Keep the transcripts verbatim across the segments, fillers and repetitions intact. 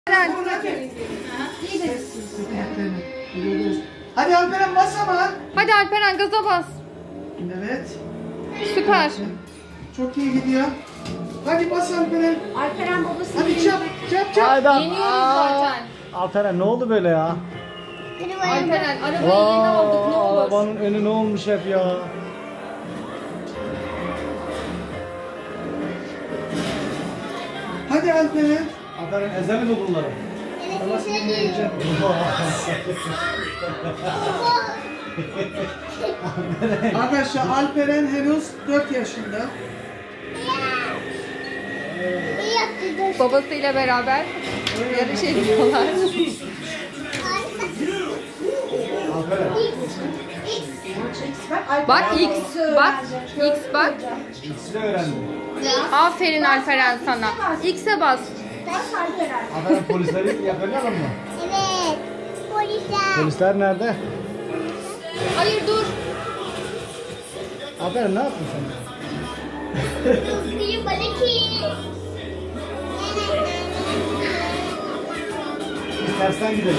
Hadi Alperen bas ama. Hadi Alperen gaza bas. Evet. Süper. Çok iyi gidiyor. Hadi bas Alperen. Alperen babası. Hadi çap çap çap. Hayda. Yeniyoruz zaten. Alperen ne oldu böyle ya? Alperen arabayı yeni aldık ne olur. Arabanın önü ne olmuş hep ya? Hadi Alperen. Alperen ezer mi bunları? Arkadaşlar Alperen henüz dört yaşında. Babasıyla beraber yarış ediyorlar. Alperen. Bak X, bak X bak. İkisi de öğrendi. Aferin Alperen sana. X'e bas. Alperen polisleri yakalayalım mı? Evet. Polisler. Polisler nerede? Hayır dur. Alperen ne yaptın sen? Bir balık iyi. Biz tersten gidelim.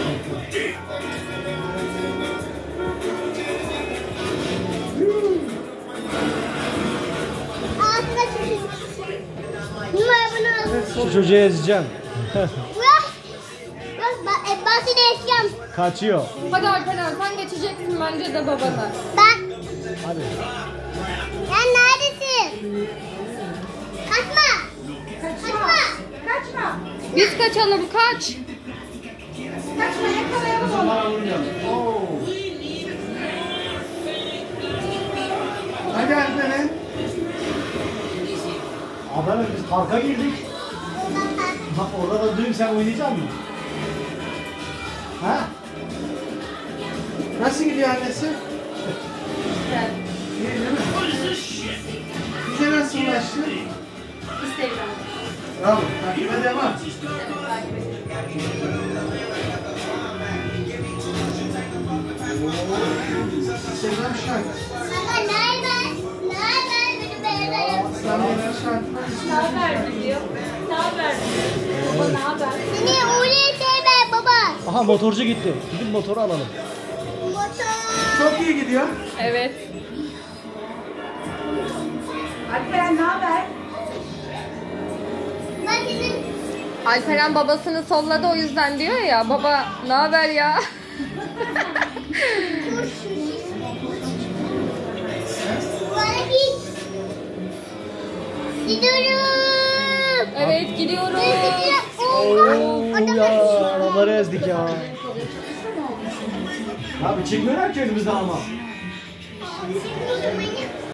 Ağzına çocuk. Numara bunu al. Şu çocuğu ezeceğim. Bırak. Bak ben, ben seni eşeceğim. Kaçıyor. Hadi Alperen sen geçeceksin bence de babana. Bak. Hadi. Sen neredesin? Kaçma. Kaçma. Kaçma. Biz kaçalım kaç. Kaçma yakalayalım onu. Bana vurmayalım. Oo. Hadi Alperen. Alperen biz parka girdik. Bak orada da duyayım sen oynayacak mısın? Ha? Nasıl gidiyor annesi? Güzel. İyi değil mi? Bize nasıl ulaştı? Instagram. Bravo. Takibe devam. Instagram şart. Baba nerede? Nerede? Beni beğenmeyin. İstanbul'da şart. Ne haber diyor. Ne haber? Baba ne haber? Seni öyle sevmem baba. Aha motorcu gitti. Gidip motoru alalım. Motor. Çok iyi gidiyor. Evet. Alperen ne haber? Ben senin Alperen babasını solladı o yüzden diyor ya. Baba ne haber ya? bana git. Gidiyorum. Evet gidiyoruz. Ben gidiyorum. Oo ya arabaları ezdik ya. Abi çıkmıyorlar ki önümüzde ama.